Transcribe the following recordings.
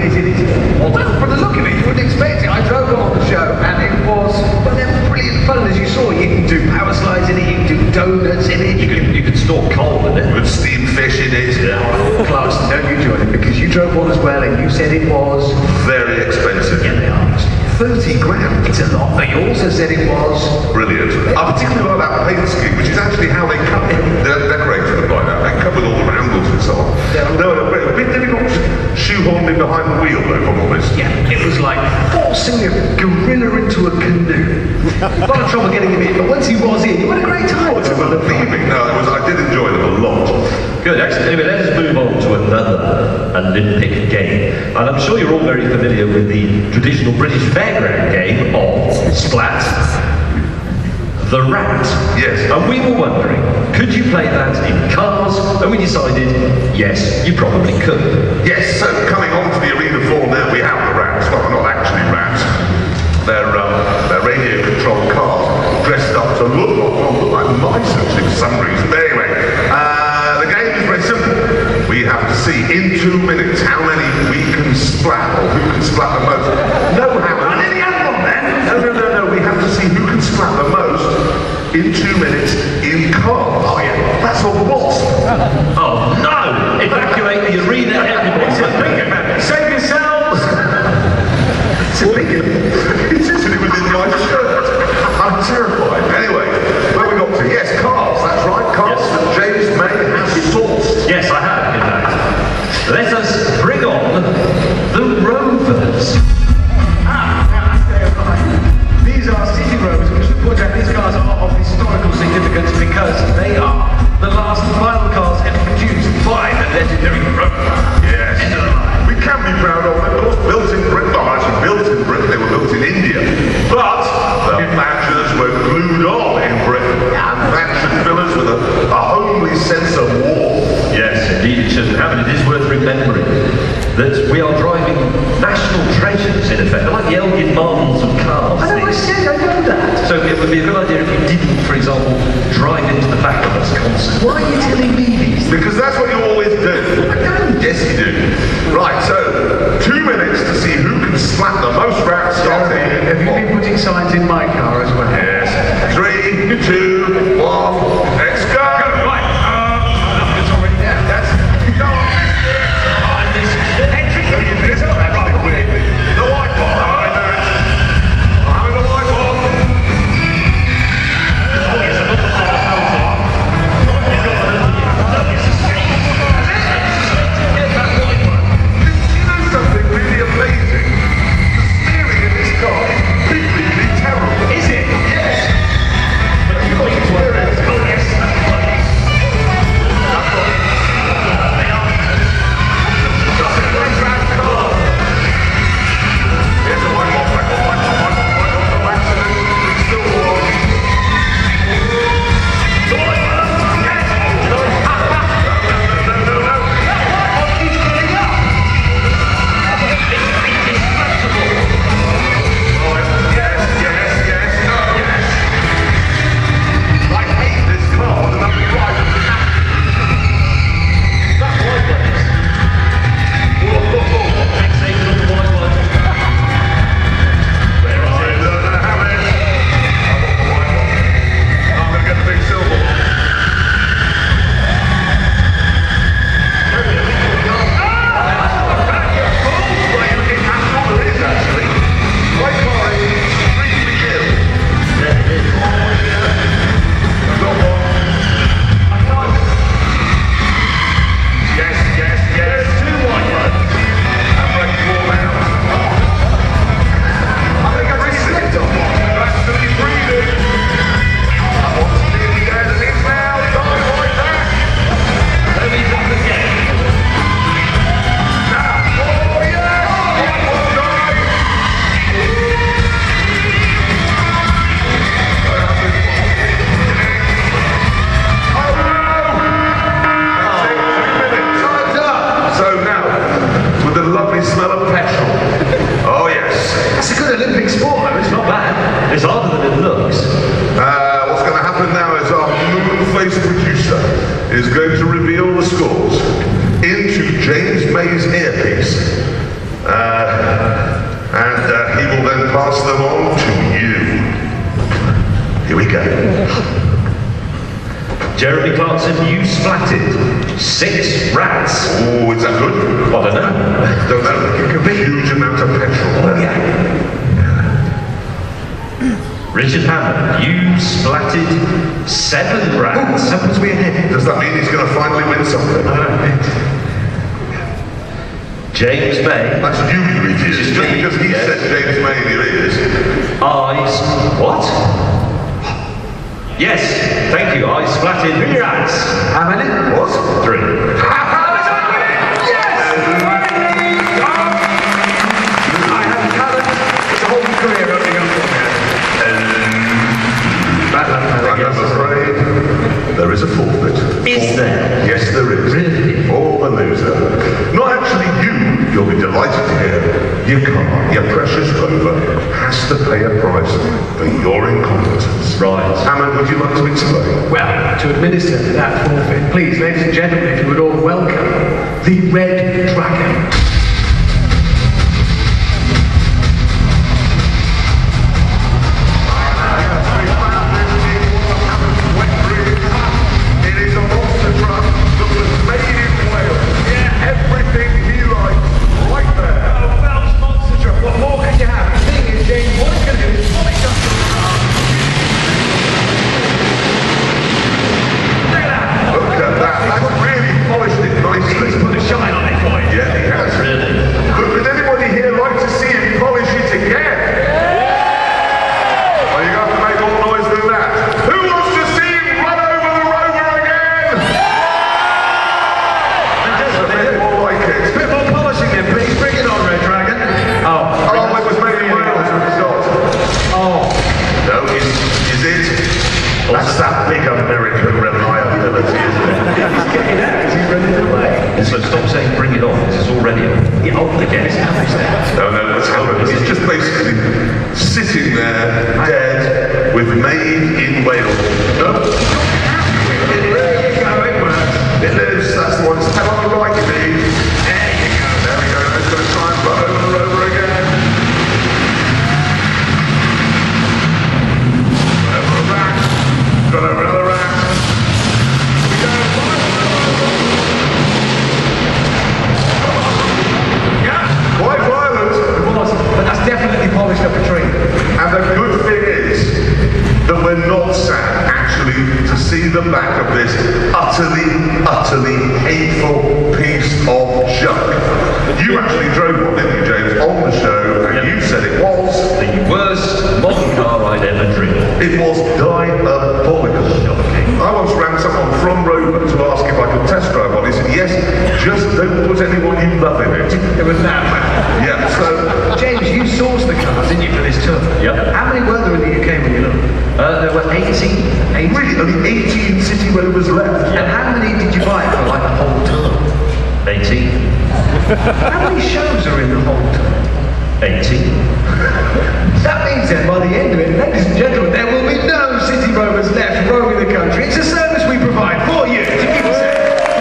is it? Well, from the look of it, you wouldn't expect it. I drove on the show, and it was, well, they're brilliant fun, as you saw. You can do power slides in it, you can do donuts in it. You can store coal in it. With steamed fish in it. Clarkson, don't you join it, because you drove one as well, and you said it was... Very expensive. Yeah, they are. 30 grand. It's a lot, but you also said it was... Brilliant. I particularly like that paint scheme, which is actually how they cut it. They're decorated like that. They cut with all the roundels and so on. No, a bit difficult to shoehorn me behind the wheel, though, if I'm honest. Yeah, it was like forcing a gorilla into a canoe. A lot of trouble getting him in, but once he was in, you had a great time. It's believing. No, I did enjoy them a lot. Good, excellent. Anyway, let us move on to another Olympic game. And I'm sure you're all very familiar with the traditional British fairground game of Splat the Rat. Yes. And we were wondering, could you play that in cars? And we decided, yes, you probably could. Yes, so coming on to the arena floor now, we have the rats. Well, they're not actually rats. They're radio-controlled cars dressed up to look like mice, actually, for some reason. But anyway, the game is very simple. We have to see in 2 minutes how many we can splat, or who can splat the most. No, Howard. I nearly had one then. No. We have to see who can splat the most in 2 minutes in cars. Oh, yeah. That's a wasp. Oh, no! Evacuate the arena, everybody. Save yourselves! It's a big It's literally within my shirt. I'm terrified. Anyway, where we got to? Yes, cars. That's right. Cars that James May has sourced. Yes, I have, in fact. Let us bring on the Rovers. These are City Rovers, which should point out these cars are of historical significance because they are the last final cars ever produced by the legendary Rover. Yes. We can be proud of them. Of course, built in Britain. Well, actually built in Britain. They were built in India. But the Thatchers were glued on in Britain. And Thatcher fillers with a homely sense of war. Yes, indeed it shouldn't happen. It is worth remembering that we are driving national treasures, in effect. They're like the Elgin Martins of cars. I know that. So it would be a good idea if you didn't, for example, drive into the back of us constantly. Why are you telling me these? Because that's what you always do. I don't. Yes, you do. Right, so 2 minutes to see who can slap the most rats. Have you been putting signs in my car as well? Yes. 3, 2, 1, let's go! Right. It's already there. That's... Go on. The white ball. I'm in the white ball. Jeremy Clarkson, you splatted 6 rats. Oh, is that good? I don't know. Don't know. It could be a huge amount of petrol. Oh, yeah. Richard Hammond, you splatted 7 rats. That puts me ahead. Does that mean he's going to finally win something? James May. That's you, it is. Just because he said James May in your ears. Eyes. What? Yes, thank you. I splatted 3 rats. How many? What? 3. Yes! I have talent. It's a whole career opening up for I'm afraid there is a forfeit. Is there? Yes, there is. Really? For the loser. Not actually you, you'll be delighted to hear. Your car, your precious Rover, has to pay a price for your incompetence. Right. Hammond, would you like to explain? Well, to administer that forfeit, please, ladies and gentlemen, if you would all welcome the Red Dragon. That's that big American reliability, isn't it? He's getting out because he's running away. So stop saying bring it on, because it's already on. Yeah, oh, again, it's No, what's happened? It's just basically sitting there, dead, with Made in Wales. No? There you go, it works. It lives, that's the one. Tell on the right, Steve. There you go. There we go. Let's go try and run over and over again. Over a rat. Got over another rat. Quite violent. It was, but that's definitely polished up a tree. And the good thing is that we're not sad, actually, to see the back of this utterly hateful piece of junk. You actually drove one, didn't you, James, on the show, and you said it was The worst modern car I'd ever driven. It was diabolical. I once ran someone from Rover to ask if I could test drive one. He said, yes, just don't put anyone you love in it. It was that bad. Yeah, so James, you sourced the cars, didn't you, for this tour? Yep. How many were there in the UK when you looked? There were 18. really only 18 City Rovers left. And how many did you buy for like the whole tour? 18. How many shows are in the whole tour? 18. That means that by the end of it, ladies and gentlemen, there will be no City Rovers left roaming the country. It's a service we provide for you to keep us safe.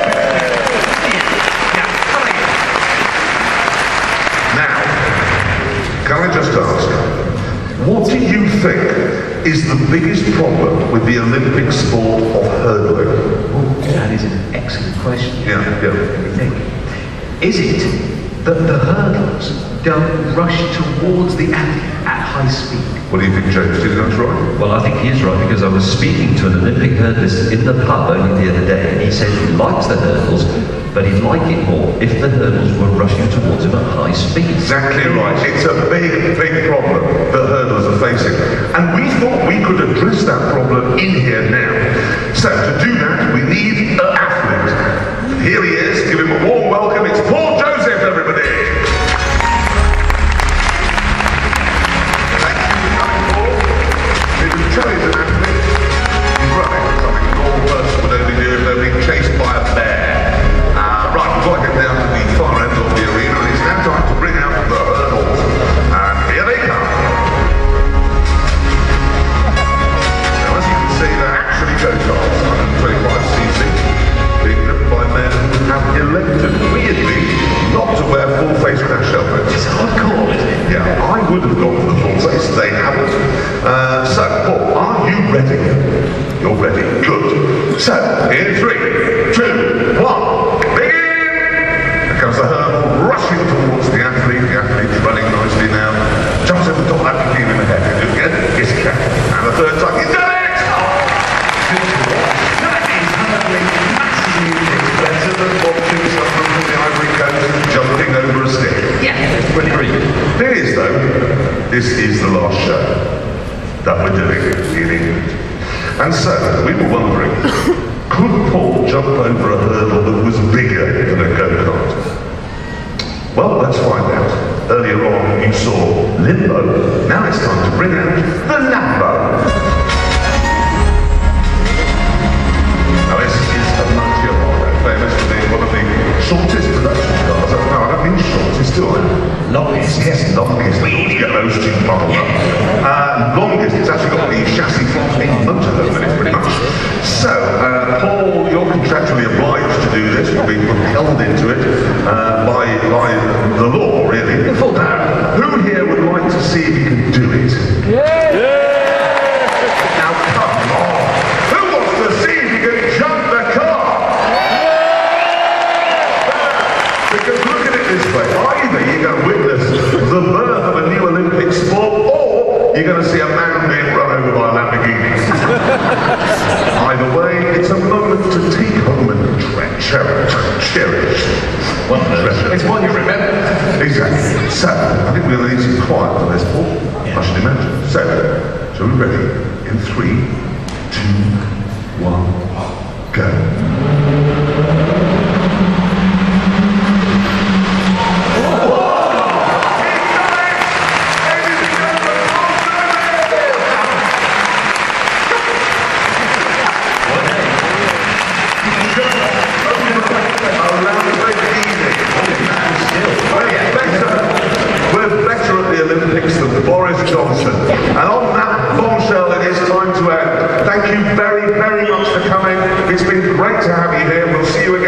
Now, can I just ask, what do you think is the biggest problem with the Olympic sport of hurdling? Oh, that is an excellent question. Yeah. Let me think. Is it that the hurdlers don't rush towards the athlete at high speed? What do you think, James? Do you think that's right? Well, I think he is right, because I was speaking to an Olympic hurdlist in the pub only the other day, and he said he likes the hurdles, but he'd like it more if the hurdles were rushing towards him at high speed. Exactly right. It's a big problem that hurdlers are facing. And we thought we could address that problem in here now. So to do that, we need an athlete. Here he is. Give him a warm welcome. It's Paul Joseph, everybody. Thank you for coming, Paul. If you tell he's an athlete, he's running. Something a normal person would only do if they're being chased by a bear. Right, we've got to get down to the far end of the arena, and it's now time to bring out the hurdles. And here they come. Now, as you can see, they're actually go-karts, 125cc, being driven by men who have elected, weirdly, not to wear full-face crash helmets. It's hardcore, isn't it? Yeah, I would have gone for the full face, they haven't. So, Paul, are you ready? You're ready. Good. So, in 3, 2, 1, begin! Here comes the hurdle, rushing towards the athlete. The athlete's running nicely now. Jumps over the top, that begin in the head. Do it again. Yes, he can. And the third time, he's done it! That is hardly massively better than watching someone from the Ivory Coast Jumping over a stick. Yeah, pretty great. Thing is, though, this is the last show that we're doing in England. And so, we were wondering, could Paul jump over a hurdle that was bigger than a go-kart? Well, let's find out. Earlier on, you saw Limbo. Now it's time to bring out the Lambo. Now, this is a Murcielago, famous for being one of the shortest production cars. No, I don't mean shortest, do I? Longest. Yes, longest. We need to get those two bubbled up. Longest, it's actually got the chassis from a motorhome in it, pretty much. So, Paul, you're contractually obliged to do this. You'll be held into it by the law, really. Full power. Who here would like to see if he can do it? Now, come on. Who wants to see if he can jump the car? Because look at it this way. Either you're going to witness the birth of a new Olympic sport, or you're going to see a man being run over by a Lamborghini. Either way, it's a moment to take home and cherish. It's one you remember. Exactly. So, I think we're going to need some quiet for this, Paul. I should imagine. So, shall we ready? In 3, 2, 1, go. Olympics than Boris Johnson. And on that bombshell, it is time to end. Thank you very, very much for coming. It's been great to have you here. We'll see you again.